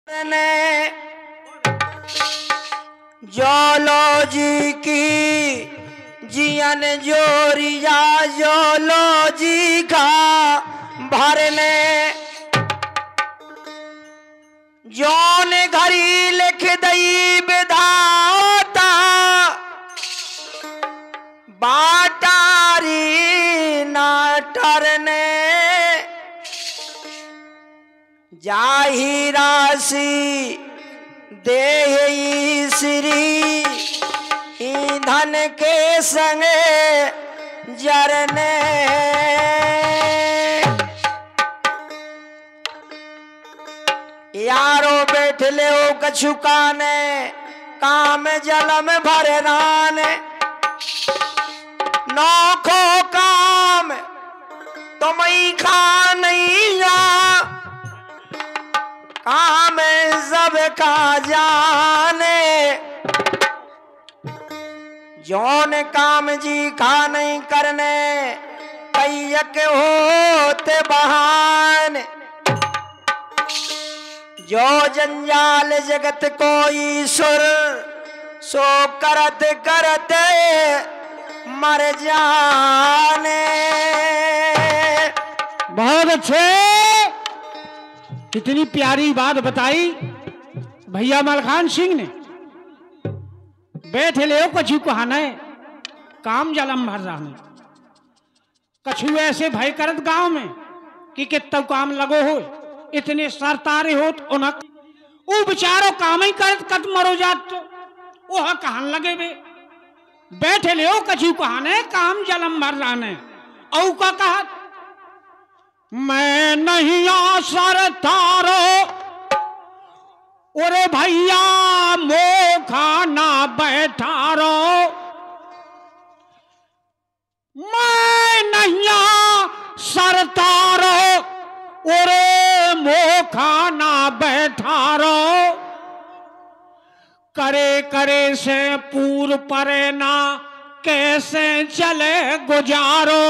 ने जोलॉजी की जियन जोरिया जोलॉजी का भरने जौन घड़ी लिख दई विधाता बाटारी नाटरने जाही राशि दे श्री ईंधन के संगे जरने यारो बैठ ले ओ कछुकाने काम जलम भरनान नौखो काम तुम ही खा नहीं जा काम सब का जाने जौन काम जी खा नहीं करने कैयक होते बहाने जो जंजाल जगत कोई सुर सो करत करत मर जाने। बहुत अच्छे, कितनी प्यारी बात बताई भैया मलखान सिंह ने। बैठे ले कछु कहाने काम जलम भर रहने कछु ऐसे भय करत गांव में कि कितना काम लगो हो इतने सरतारे हो तो वो बेचारो काम ही करत कत मरो जात वह कहन लगे बे बैठे ले कछु कहाने काम जलम भर रहने औ का कहा मैं नहीं आसर तारो ओरे भैया मो खाना बैठा रो मैं नहीं आसर तारो ओरे मो खाना बैठा रो करे करे से पूर परे ना कैसे चले गुजारो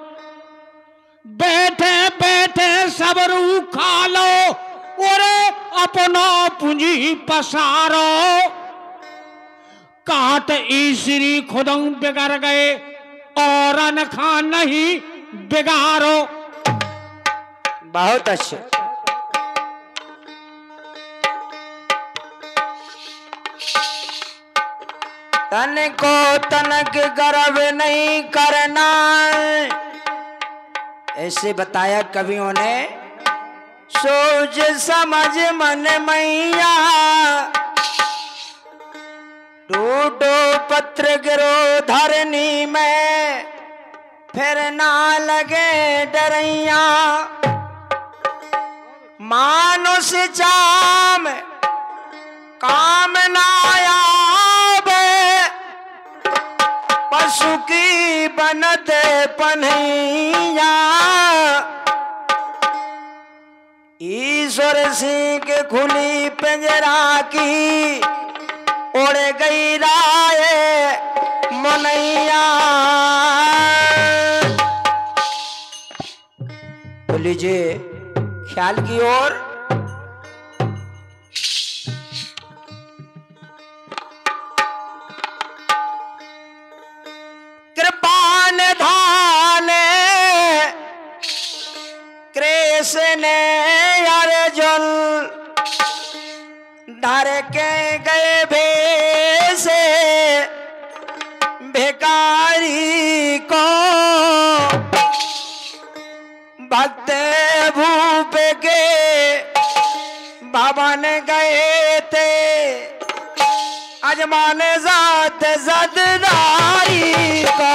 बैठे बैठे सबरू खा लो और अपना पूंजी पसारो काट ईश्वरी खुदों बिगड़ गए और अनखा नहीं बिगाड़ो। बहुत अच्छे। तन को तनक गर्व नहीं करना ऐसे बताया कवियों ने। सोच समझ मन मैया टूटो पत्र गिरो धरनी में फिर ना लगे डरैया मानुष जाम काम ना आवे पशु की बनते पन्हैया ईश्वर सिंह के खुली पिंजरा की उड़ गई राय मनैया। तो लीजिए ख्याल की ओर। कृपान धाने कृष्ण अर्जुन धर के गए भेसे भिखारी को भक्त भूप के भवन गए थे अजमान जात जददारी को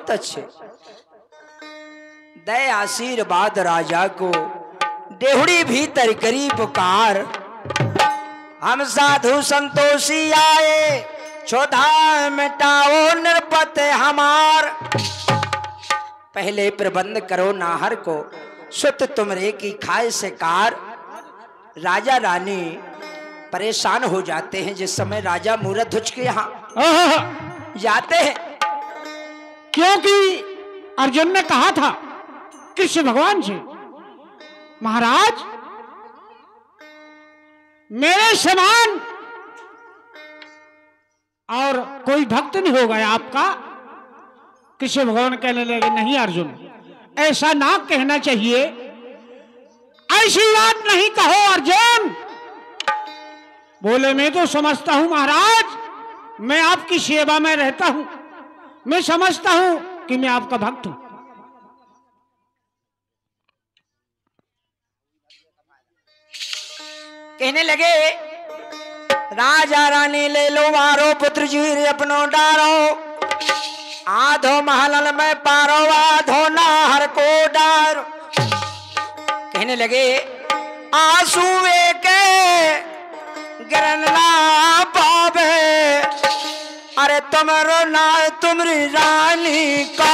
बहुत अच्छे। दे आशीर्वाद राजा को, देहुड़ी भीतर करी पुकार। हम साधु संतोषी आए, क्षोधा मिटाओ निरपत हमार। पहले प्रबंध करो नाहर को, सुत तुमरे की खाए से कार। राजा रानी परेशान हो जाते हैं। जिस समय राजा मूरध्वज के यहाँ जाते हैं, क्योंकि अर्जुन ने कहा था कृष्ण भगवान से, महाराज मेरे समान और कोई भक्त नहीं होगा आपका। कृष्ण भगवान कहने लगे, नहीं अर्जुन, ऐसा ना कहना चाहिए, ऐसी बात नहीं कहो अर्जुन। बोले, मैं तो समझता हूं महाराज, मैं आपकी सेवा में रहता हूं, मैं समझता हूं कि मैं आपका भक्त हूं। कहने लगे, राजा रानी ले लो मारो, पुत्र जी अपनो डारो। आधो महल में पारो, आधो नाहर को डारो। कहने लगे, आंसुए के गिरन ना पावे, अरे तुमरो ना तुमरी रानी को।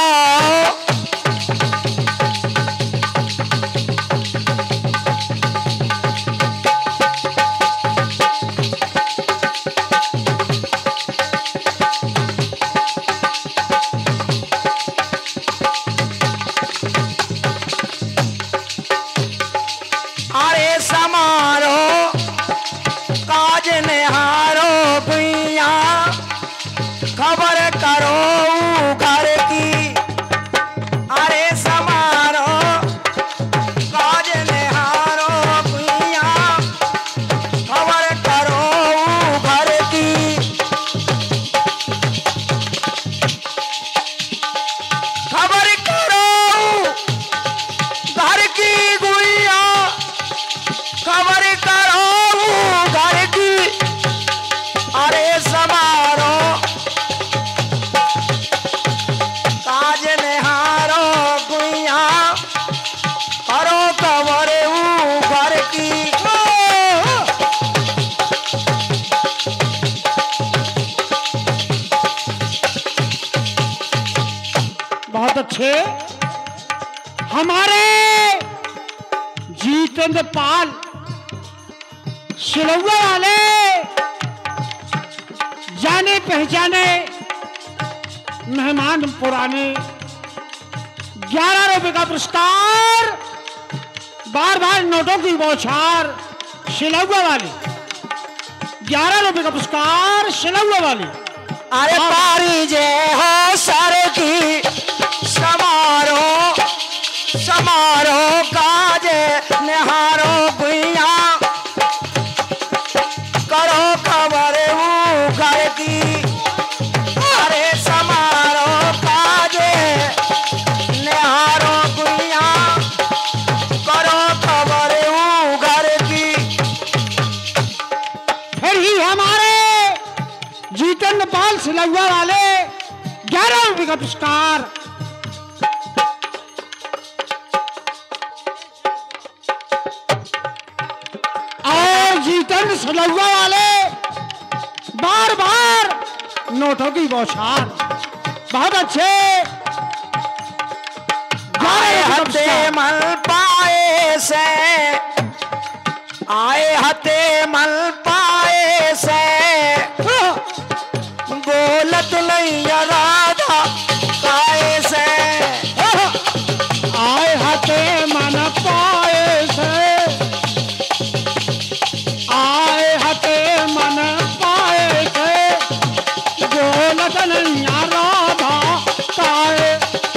खबर करो घर की, अरे समारो काज निहारो भैया। खबर करो घर की, खबर करो घर की गुइया। खबर करो घर की, अरे समारो अच्छे। हमारे जितेंद्र पाल सिलौआ वाले जाने पहचाने मेहमान पुराने, 11 रुपए का पुरस्कार, बार बार नोटों की बौछार। सिलौआ वाले 11 रुपए का पुरस्कार, सिलौआ वाले। अरे पारी जय हो सर की, समारो समारो काज निहारो भैया। करो खबर घर की, अरे समारो काज निहारो भैया। करो खबर घर की। फिर ही हमारे जितेंद्र पाल सिलौआ वाले 11 रुपए का पुरस्कार। जितेंद्र सिलौआ वाले बार बार नोटों की बौछार। बहुत अच्छे। आए हते मल पाए से, आए हते मल पाए से। बोलत नहीं राधा काए से, आए हते मन पाए से, आए हते मन पाए से। बोलत नहीं राधा काए।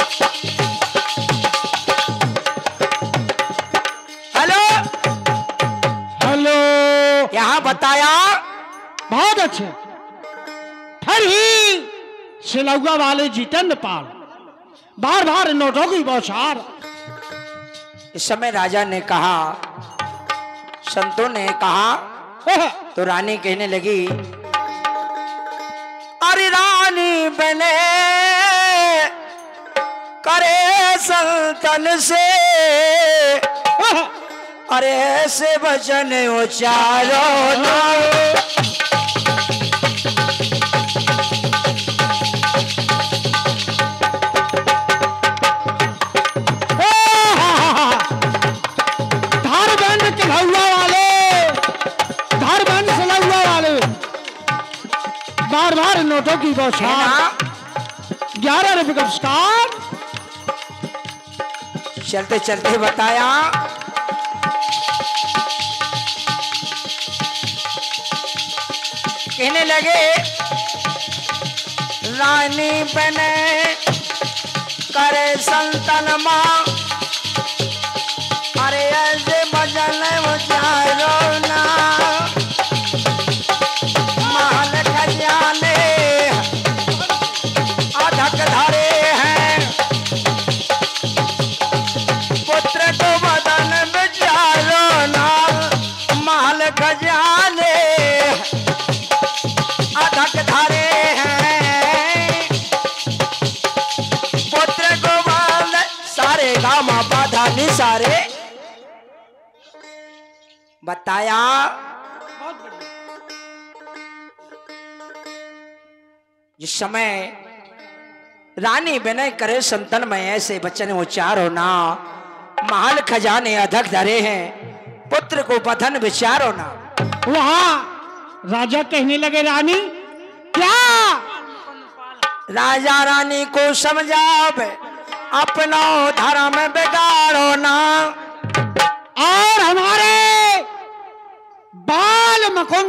हेलो हेलो, यहाँ बताया। बहुत अच्छे। फिर ही सिलौआ वाले जितेंद्र पाल बार बार नोटों की बौछार। इस समय राजा ने कहा, संतों ने कहा, तो रानी कहने लगी, अरे रानी बने करे संतन से, अरे ऐसे वचन उचारो ना। धारबंद कलहुआ वाले, धारबंद सलहुआ वाले, बार बार नोटों की बौछार, 11 रुपए का पुरस्कार। चलते चलते बताया कहने लगे रानी बने करे संतन माँ, अरे ऐसे भजन उचारो ना। महल खजाने अधक धरे हैं, पुत्र को बदन विचारो ना। महल खजाने अधक धरे हैं, पुत्र को बदन सारे गामा बाधा निसारे। बताया जिस समय रानी विनय करे संतन में ऐसे वचन उच्चार होना। महल खजाने अधक धरे हैं, पुत्र को बधन विचार होना। वहां राजा कहने लगे रानी क्या? राजा रानी को समझावे अपना धर्म बिगाड़ो ना, और हमारे बाल मकुंद